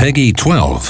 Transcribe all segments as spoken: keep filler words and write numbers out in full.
Peggy twelve.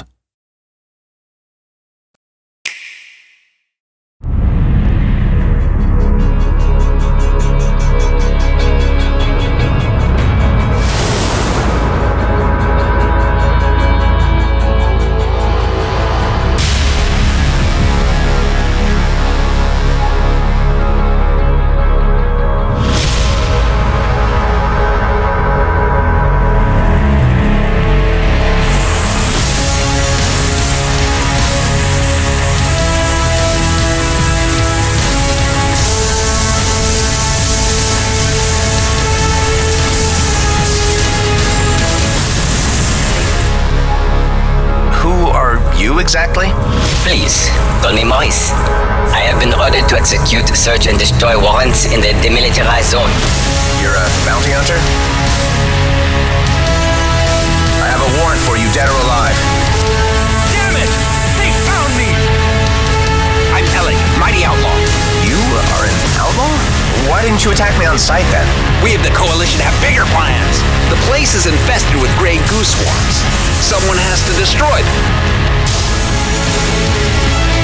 Exactly? Please, call me Maurice. I have been ordered to execute search and destroy warrants in the demilitarized zone. You're a bounty hunter? I have a warrant for you, dead or alive. Damn it! They found me! I'm Elliot, mighty outlaw. You are an outlaw? Why didn't you attack me on sight then? We of the Coalition have bigger plans. The place is infested with gray goose swarms. Someone has to destroy them.